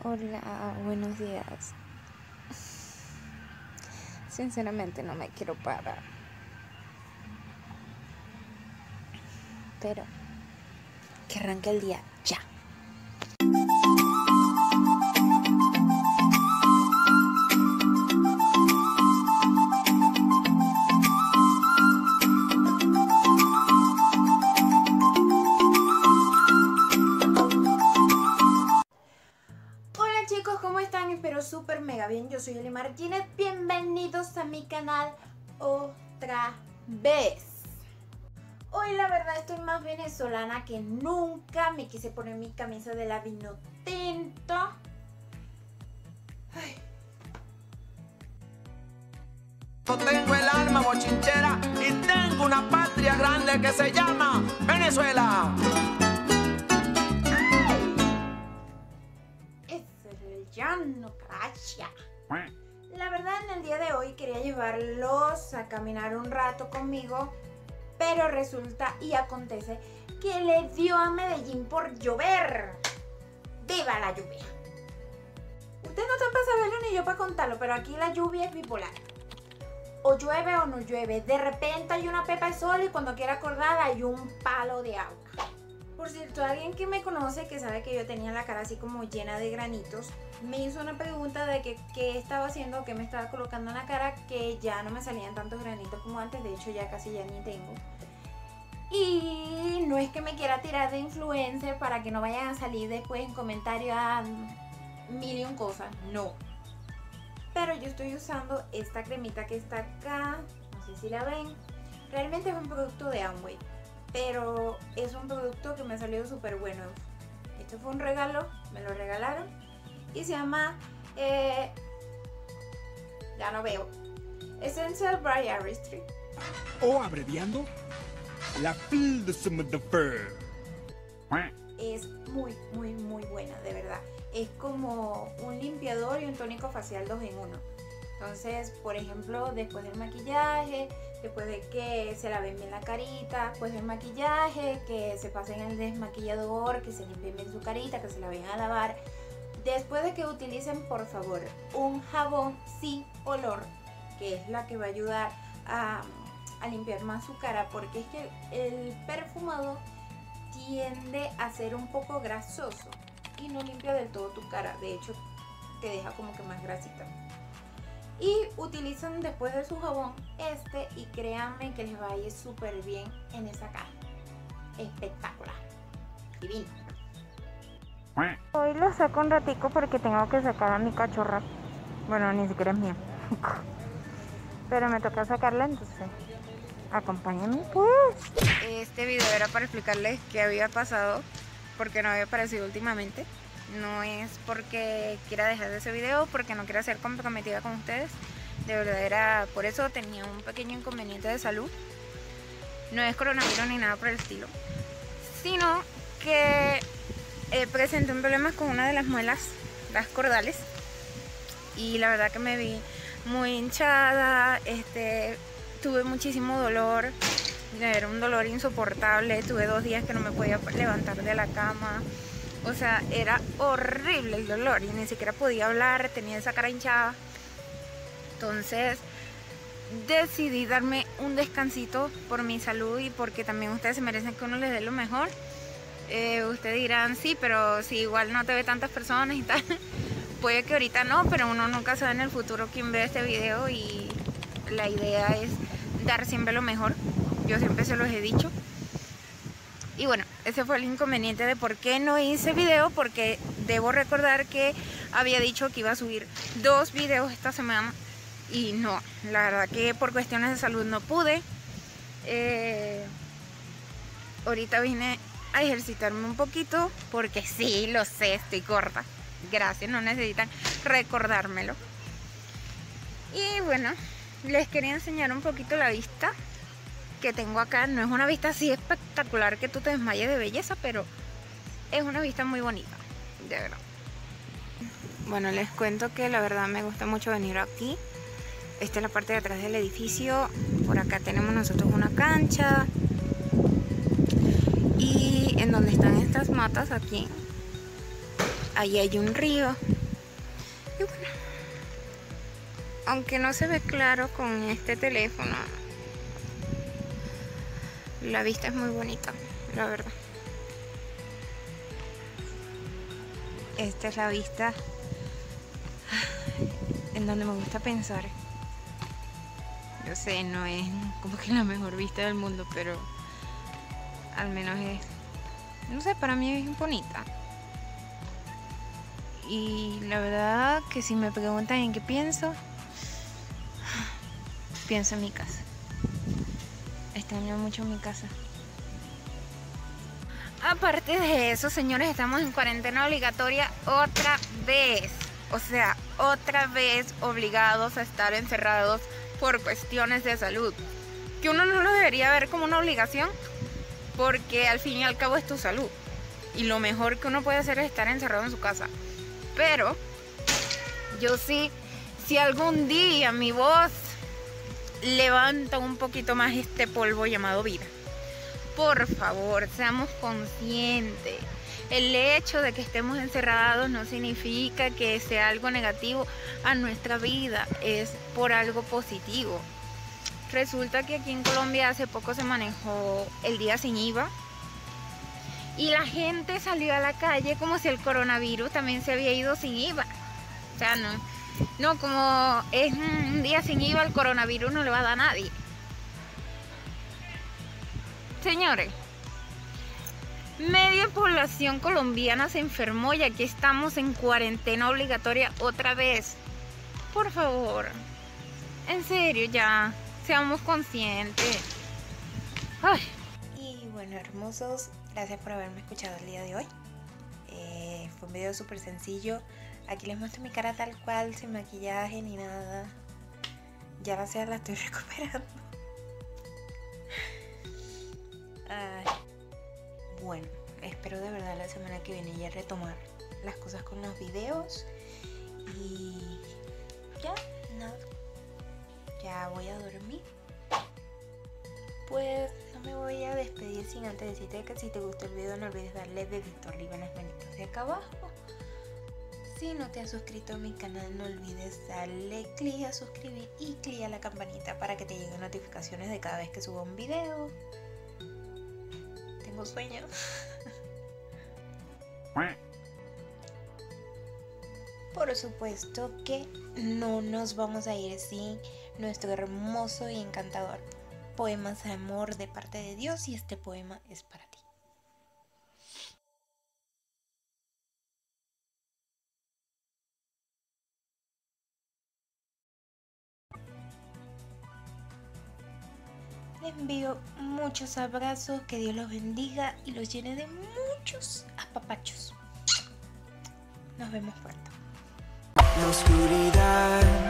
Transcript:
Hola, buenos días. Sinceramente no me quiero parar, pero que arranque el día ya. Hola chicos, ¿cómo están? Espero súper mega bien. Yo soy Eli Martínez. Bienvenidos a mi canal otra vez. Hoy la verdad estoy más venezolana que nunca. Me quise poner mi camisa de la vino tinto. Ay. Tengo el alma bochinchera y tengo una patria grande que se llama Venezuela. Llano, caracha. La verdad en el día de hoy quería llevarlos a caminar un rato conmigo, pero resulta y acontece que le dio a Medellín por llover. ¡Viva la lluvia! Ustedes no están para saberlo ni yo para contarlo, pero aquí la lluvia es bipolar. O llueve o no llueve. De repente hay una pepa de sol y cuando quiera acordar hay un palo de agua. Por cierto, alguien que me conoce, que sabe que yo tenía la cara así como llena de granitos, me hizo una pregunta de que qué estaba haciendo, qué me estaba colocando en la cara, que ya no me salían tantos granitos como antes, de hecho ya casi ya ni tengo. Y no es que me quiera tirar de influencer para que no vayan a salir después en comentarios a mil y un cosas, no. Pero yo estoy usando esta cremita que está acá, no sé si la ven, realmente es un producto de Amway. Pero es un producto que me ha salido súper bueno. Este fue un regalo, me lo regalaron. Y se llama, ya no veo, Essential Bright Artistry. O abreviando, la Pile de Fer. Es muy buena, de verdad. Es como un limpiador y un tónico facial 2 en 1. Entonces, por ejemplo, después del maquillaje, después de que se laven bien la carita, después del maquillaje, que se pasen el desmaquillador, que se limpien bien su carita, que se la vayan a lavar. Después de que utilicen, por favor, un jabón sin olor, que es la que va a ayudar a limpiar más su cara, porque es que el perfumado tiende a ser un poco grasoso y no limpia del todo tu cara. De hecho, te deja como que más grasita. Y utilizan después de su jabón este y créanme que les va a ir súper bien en esa cara. Espectacular. Divino. Hoy lo saco un ratico porque tengo que sacar a mi cachorra. Bueno, ni siquiera es mía. Pero me toca sacarla, entonces acompáñame pues. Este video era para explicarles qué había pasado, porque no había aparecido últimamente. No es porque quiera dejar de ese video, porque no quiera ser comprometida con ustedes. De verdad era por eso, tenía un pequeño inconveniente de salud. No es coronavirus ni nada por el estilo, sino que presenté un problema con una de las muelas, las cordales. Y la verdad que me vi muy hinchada, tuve muchísimo dolor. Era un dolor insoportable, tuve 2 días que no me podía levantar de la cama. O sea, era horrible el dolor y ni siquiera podía hablar, tenía esa cara hinchada. Entonces decidí darme un descansito por mi salud y porque también ustedes se merecen que uno les dé lo mejor. Ustedes dirán, sí, pero si igual no te ve tantas personas y tal. Puede que ahorita no, pero uno nunca sabe en el futuro quién ve este video y la idea es dar siempre lo mejor. Yo siempre se los he dicho. Y bueno, ese fue el inconveniente de por qué no hice video, porque debo recordar que había dicho que iba a subir 2 videos esta semana y no, la verdad que por cuestiones de salud no pude. Ahorita vine a ejercitarme un poquito porque sí, lo sé, estoy corta. Gracias, no necesitan recordármelo. Y bueno, les quería enseñar un poquito la vista que tengo acá. No es una vista así espectacular que tú te desmayes de belleza, pero es una vista muy bonita, de verdad. Bueno, les cuento que la verdad me gusta mucho venir aquí. Esta es la parte de atrás del edificio. Por acá tenemos nosotros una cancha. Y en donde están estas matas aquí, ahí hay un río. Y bueno, aunque no se ve claro con este teléfono, la vista es muy bonita, la verdad. Esta es la vista en donde me gusta pensar. Yo sé, no es como que la mejor vista del mundo, pero al menos es, no sé, para mí es bonita. Y la verdad que si me preguntan en qué pienso en mi casa. Extraño mucho mi casa. Aparte de eso, señores, estamos en cuarentena obligatoria otra vez. O sea, otra vez obligados a estar encerrados por cuestiones de salud. Que uno no lo debería ver como una obligación, porque al fin y al cabo es tu salud. Y lo mejor que uno puede hacer es estar encerrado en su casa. Pero yo sí, si algún día mi voz levanta un poquito más este polvo llamado vida, por favor, seamos conscientes. El hecho de que estemos encerrados no significa que sea algo negativo a nuestra vida, es por algo positivo. Resulta que aquí en Colombia hace poco se manejó el día sin IVA y la gente salió a la calle como si el coronavirus también se había ido sin IVA. O sea, no, como es un día sin IVA, el coronavirus no le va a dar a nadie. Señores, media población colombiana se enfermó y aquí estamos en cuarentena obligatoria otra vez. Por favor, en serio, ya, seamos conscientes. Ay. Y bueno, hermosos, gracias por haberme escuchado el día de hoy. Fue un video súper sencillo. Aquí les muestro mi cara tal cual, sin maquillaje ni nada. Ya gracias, la estoy recuperando. Bueno, espero de verdad la semana que viene ya retomar las cosas con los videos. Y ya, nada. Ya voy a dormir. Pues no me voy a despedir sin antes decirte que si te gustó el video no olvides darle dedito arriba en las manitas de acá abajo. Si no te has suscrito a mi canal, no olvides darle clic a suscribir y clic a la campanita para que te lleguen notificaciones de cada vez que suba un video. Tengo sueño. Por supuesto que no nos vamos a ir sin nuestro hermoso y encantador poemas de amor de parte de Dios, y este poema es para ti. Les envío muchos abrazos, que Dios los bendiga y los llene de muchos apapachos. Nos vemos pronto. La oscuridad